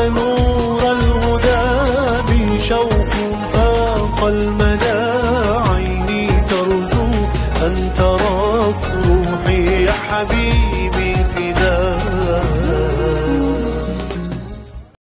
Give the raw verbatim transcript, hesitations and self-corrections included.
نور الهدى بشوق فاق المدى، عيني ترجو أن تراك